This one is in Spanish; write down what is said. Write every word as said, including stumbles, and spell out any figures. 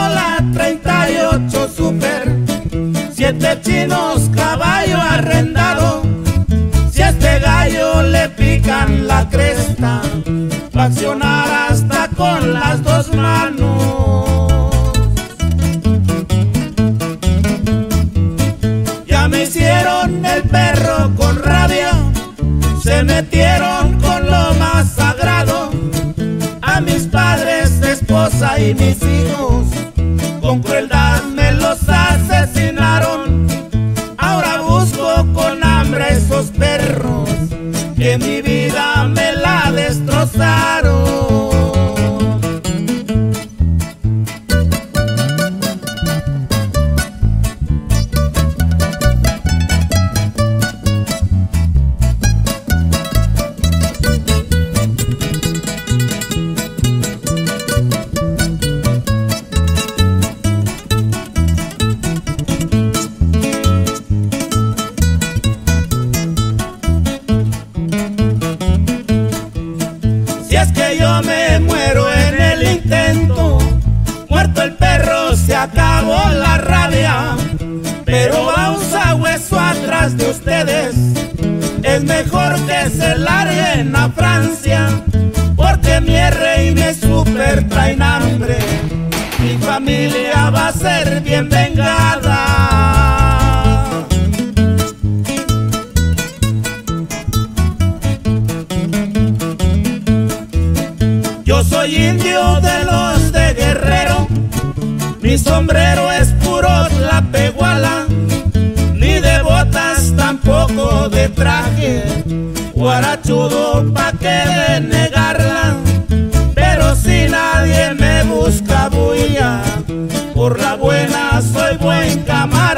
la treinta y ocho Super, siete chinos, caballo arrendado. Si a este gallo le pican la cresta, va a accionar hasta con las dos manos. Ya me hicieron el perro con rabia, se metieron con lo más sagrado. A mis padres, esposa y mis hijos, con crueldad me los asesinaron. Ahora busco con hambre esos perros que mi vida me la destrozaron. Si es que yo me muero en el intento, muerto el perro se acabó la rabia. Pero a un sabueso atrás de ustedes, es mejor que se larguen a Francia, porque mi R y mi Super traen hambre, mi familia va a ser bien vengada. Yo soy indio de los de Guerrero, mi sombrero es puro tlapehuala, ni de botas tampoco de traje, guarachudo pa' que de negarla. Pero si nadie me busca bulla, por la buena soy buen camarada.